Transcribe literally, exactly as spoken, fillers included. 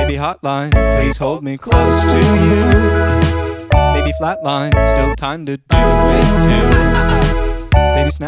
Baby hotline, please hold me close to you. Baby flatline, still time to do it too. Baby snap